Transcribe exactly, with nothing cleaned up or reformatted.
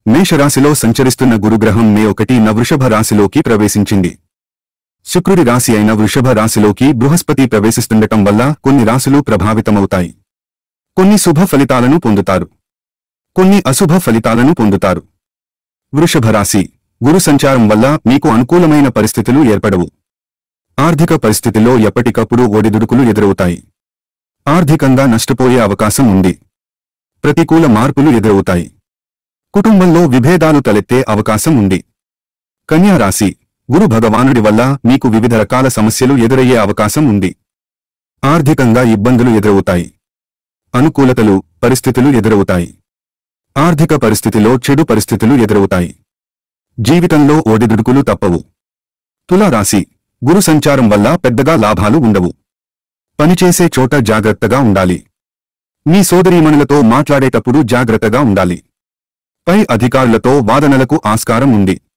మేషరాశిలో సంచరిస్తున్న గురుగ్రహం మే ఒకటిన వృషభ రాశిలోకి ప్రవేశించింది. శుక్రుడి రాశి అయిన వృషభ రాశిలోకి బృహస్పతి ప్రవేశిస్తుండటం వల్ల కొన్ని రాశులు ప్రభావితమవుతాయి. కొన్ని శుభ ఫలితాలను పొందుతారు, కొన్ని అశుభ ఫలితాలను పొందుతారు. వృషభ రాశి గురు సంచారం వల్ల మీకు అనుకూలమైన పరిస్థితులు ఏర్పడవు. ఆర్థిక పరిస్థితిలో ఎప్పటికప్పుడు ఒడిదుడుకులు ఎదురవుతాయి. ఆర్థికంగా నష్టపోయే అవకాశం ఉంది. ప్రతికూల మార్పులు ఎదురవుతాయి. కుటుంబంలో విభేదాలు తలెత్తే అవకాశం ఉంది. కన్యా రాశి గురు భగవానుడి వల్ల మీకు వివిధ రకాల సమస్యలు ఎదురయ్యే అవకాశం ఉంది. ఆర్థికంగా ఇబ్బందులు ఎదురవుతాయి. అనుకూలతలు పరిస్థితులు ఎదురవుతాయి. ఆర్థిక పరిస్థితిలో చెడు పరిస్థితులు ఎదురవుతాయి. జీవితంలో ఒడిదుడుకులు తప్పవు. తులారాశి గురు సంచారం వల్ల పెద్దగా లాభాలు ఉండవు. పనిచేసే చోట జాగ్రత్తగా ఉండాలి. మీ సోదరీమణులతో మాట్లాడేటప్పుడు జాగ్రత్తగా ఉండాలి. పై అధికారులతో వాదనలకు ఆస్కారం ఉంది.